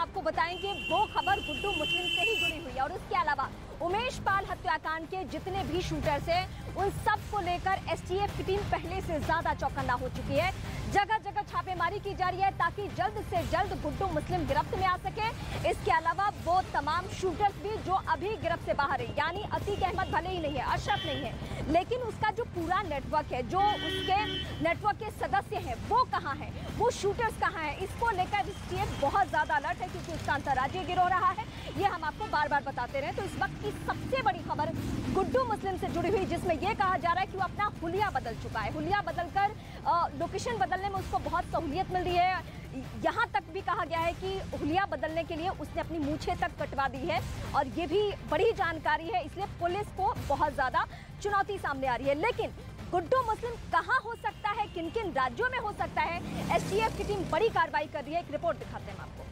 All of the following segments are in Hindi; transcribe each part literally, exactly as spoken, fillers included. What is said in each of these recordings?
आपको बताएंगे वो खबर गुड्डू मुस्लिम से ही जुड़ी हुई है। और इसके अलावा उमेश पाल हत्याकांड के जितने भी शूटर्स हैं उन सब को लेकर एसटीएफ की टीम पहले से ज्यादा चौकन्ना हो चुकी है। जगह जगह छापेमारी की जा रही है ताकि जल्द से जल्द गुड्डू मुस्लिम गिरफ्त में आ सके। इसके अलावा वो तमाम शूटर्स भी जो अभी गिरफ्त से बाहर है, यानी अतीक अहमद भले ही नहीं है, अशरफ नहीं है, लेकिन उसका जो पूरा नेटवर्क है, जो उसके नेटवर्क के सदस्य हैं, वो कहाँ हैं, वो शूटर्स कहाँ हैं, इसको लेकर एसटीएफ बहुत ज्यादा अलर्ट है क्योंकि उसका अंतर्राज्यीय गिरोह रहा है। ये हम आपको बार बार बताते रहे। तो इस वक्त की सबसे बड़ी खबर गुड्डू मुस्लिम से जुड़ी हुई, जिसमें यह कहा जा रहा है कि वो अपना हुलिया बदल चुका है। हुलिया बदलकर लोकेशन बदलने में उसको बहुत सहूलियत मिल रही है। यहाँ तक भी कहा गया है कि हुलिया बदलने के लिए उसने अपनी मूछें तक कटवा दी है और ये भी बड़ी जानकारी है, इसलिए पुलिस को बहुत ज्यादा चुनौती सामने आ रही है। लेकिन गुड्डू मुस्लिम कहां हो सकता है, किन किन राज्यों में हो सकता है, एसटीएफ की टीम बड़ी कार्रवाई कर रही है। एक रिपोर्ट दिखाते हैं आपको।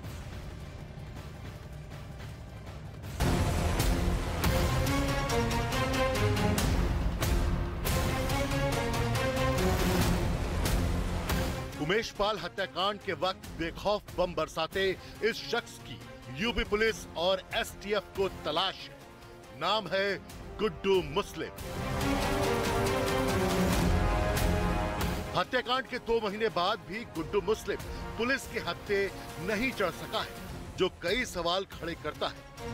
उमेश पाल हत्याकांड के वक्त बेखौफ बम बरसाते इस शख्स की यूपी पुलिस और एसटीएफ को तलाश है। नाम है गुड्डू मुस्लिम। हत्याकांड के दो महीने बाद भी गुड्डू मुस्लिम पुलिस के हत्थे नहीं चढ़ सका है, जो कई सवाल खड़े करता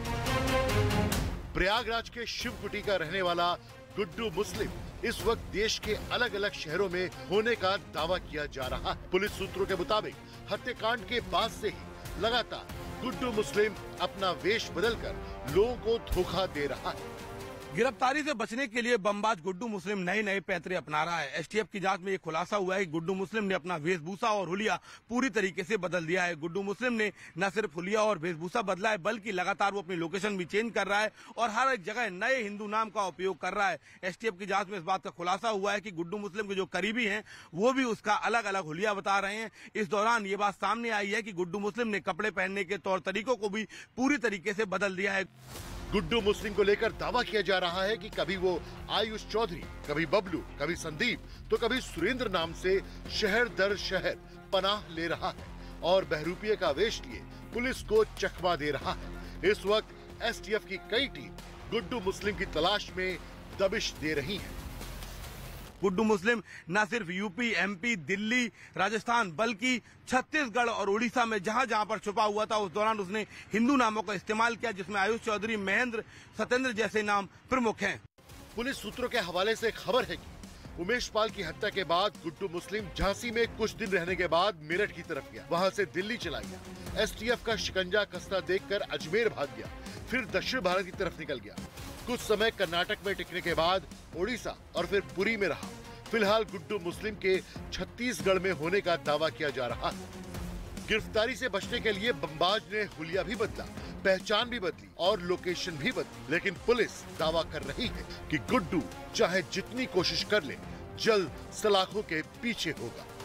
है। प्रयागराज के शिवकुटी का रहने वाला गुड्डू मुस्लिम इस वक्त देश के अलग अलग शहरों में होने का दावा किया जा रहा है। पुलिस सूत्रों के मुताबिक हत्याकांड के बाद से ही लगातार गुड्डू मुस्लिम अपना वेश बदलकर लोगों को धोखा दे रहा है। गिरफ्तारी से बचने के लिए बमबाज गुड्डू मुस्लिम नए नए पैतरे अपना रहा है। एसटीएफ की जांच में ये खुलासा हुआ है कि गुड्डू मुस्लिम ने अपना वेशभूषा और हुलिया पूरी तरीके से बदल दिया है। गुड्डू मुस्लिम ने न सिर्फ हुलिया और वेशभूषा बदला है, बल्कि लगातार वो अपनी लोकेशन भी चेंज कर रहा है और हर एक जगह नए हिंदू नाम का उपयोग कर रहा है। एसटीएफ की जांच में इस बात का खुलासा हुआ है कि गुड्डू मुस्लिम के जो करीबी हैं वो भी उसका अलग अलग हुलिया बता रहे हैं। इस दौरान ये बात सामने आई है कि गुड्डू मुस्लिम ने कपड़े पहनने के तौर तरीकों को भी पूरी तरीके से बदल दिया है। गुड्डू मुस्लिम को लेकर दावा किया जा रहा है कि कभी वो आयुष चौधरी, कभी बबलू, कभी संदीप, तो कभी सुरेंद्र नाम से शहर दर शहर पनाह ले रहा है और बहरूपिये का वेश लिए पुलिस को चकमा दे रहा है। इस वक्त एसटीएफ की कई टीम गुड्डू मुस्लिम की तलाश में दबिश दे रही है। गुड्डू मुस्लिम न सिर्फ यूपी, एमपी, दिल्ली, राजस्थान, बल्कि छत्तीसगढ़ और उड़ीसा में जहां जहां पर छुपा हुआ था उस दौरान उसने हिंदू नामों का इस्तेमाल किया, जिसमें आयुष चौधरी, महेंद्र, सत्येंद्र जैसे नाम प्रमुख हैं। पुलिस सूत्रों के हवाले से खबर है कि उमेश पाल की हत्या के बाद गुड्डू मुस्लिम झांसी में कुछ दिन रहने के बाद मेरठ की तरफ गया, वहां से दिल्ली चला गया। एसटीएफ का शिकंजा कसता देखकर अजमेर भाग गया, फिर दक्षिण भारत की तरफ निकल गया। कुछ समय कर्नाटक में टिकने के बाद ओडिशा और फिर पुरी में रहा। फिलहाल गुड्डू मुस्लिम के छत्तीसगढ़ में होने का दावा किया जा रहा है। गिरफ्तारी से बचने के लिए बमबाज ने हुलिया भी बदला, पहचान भी बदली और लोकेशन भी बदली, लेकिन पुलिस दावा कर रही है कि गुड्डू चाहे जितनी कोशिश कर ले, जल्द सलाखों के पीछे होगा।